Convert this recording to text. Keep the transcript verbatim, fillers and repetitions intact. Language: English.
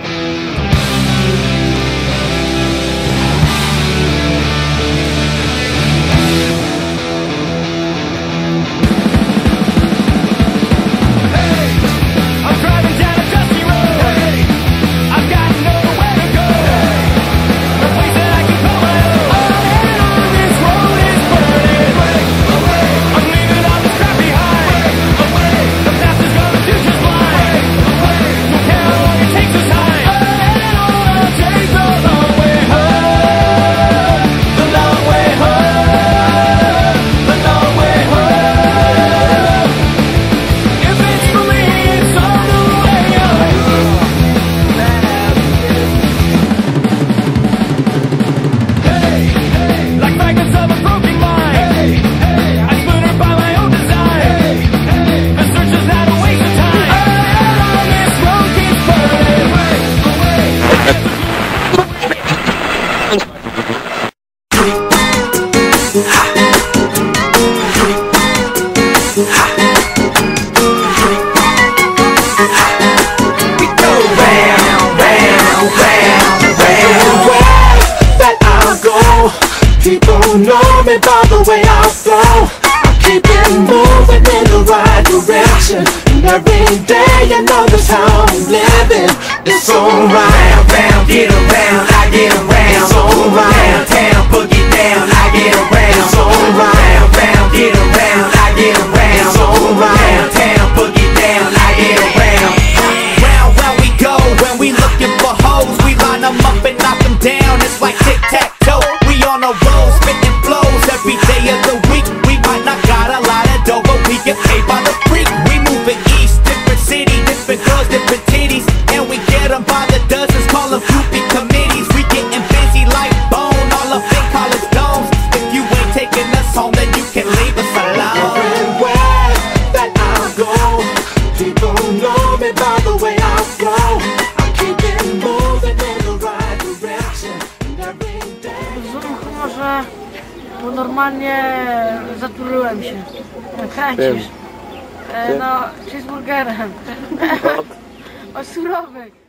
People know me by the way I flow. I keep it moving in the right direction, and every day you know that's how I'm living. It's alright. Round, round, get around, I get around. It's alright. Downtown, boogie down, I get around. It's alright. Round, round, get around, I get around. It's alright. Downtown, boogie down, I get around. Round, round we go, when we looking for hoes, we line them up and knock them down. It's like tic-tac-toe. We on a roll, spitting flows every day of the week. We might not got a lot of dough, but we get paid by the freak. We moving east, different city, different girls, different titties, and we get them by the dozens, call them groupie committees. We getting busy like Bone, all up in college domes. If you ain't taking us home, then you can leave us alone. Everywhere that I go, people know me by the way I flow. I keep it moving in the right direction, and every day. Może, bo normalnie zatrułem się. Kręcisz. E, no, cheeseburgerem. O surowek.